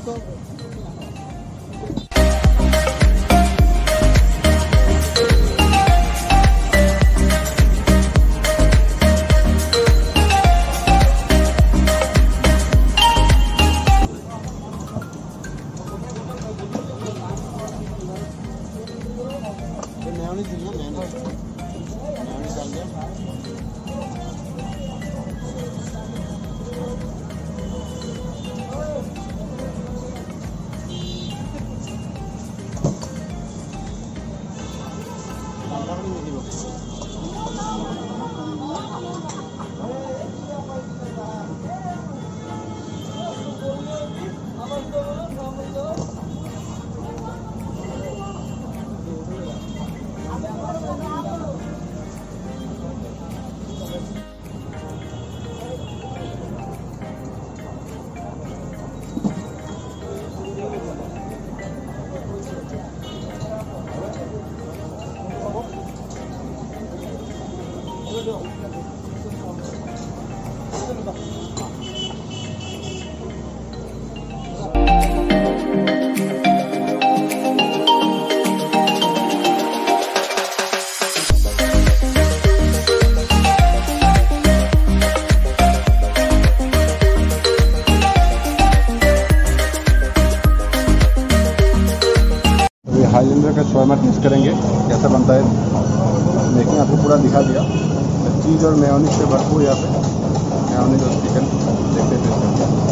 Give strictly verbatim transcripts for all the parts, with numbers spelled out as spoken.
Highlander का shawarma test करेंगे कैसा बनता है। देखिए आपको पूरा दिखा दिया, चीज़ और मेयोनीज से भरपूर यहाँ पे मेयोनीज और चिकन देखते टेस्ट करते हैं।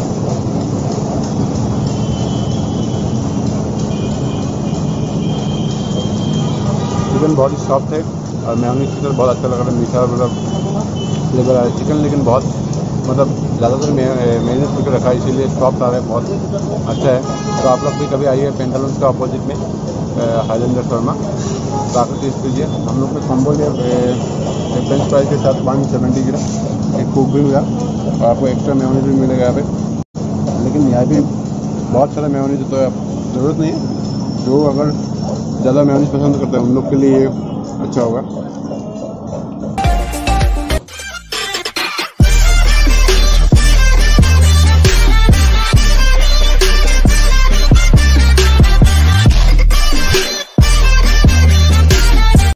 चिकन बहुत ही सॉफ्ट है और मेयोनीज की तरफ बहुत अच्छा लग रहा है, मीठा मतलब फ्लेवर आ रहा है चिकन, लेकिन बहुत मतलब ज़्यादातर मेयोनीज करके रखा है इसीलिए सॉफ्ट आ रहा है, बहुत अच्छा है। तो आप लोग भी कभी आइए पेंटालून्स का अपोजिट में हाईलैंडर शर्मा तो आकर टेस्ट कीजिए। हम लोग ने कॉम्बो लिया फ्रेंच फ्राइज के साथ वन सेवेंटी ग्राम एक कोक भी मिला और आपको एक्स्ट्रा मेयोनीज भी मिलेगा यहाँ पे। लेकिन यहाँ भी बहुत सारा मेयोनीज तो ज़रूरत नहीं है, जो अगर ज़्यादा मेयोनीज पसंद करते हैं उन लोग के लिए अच्छा होगा।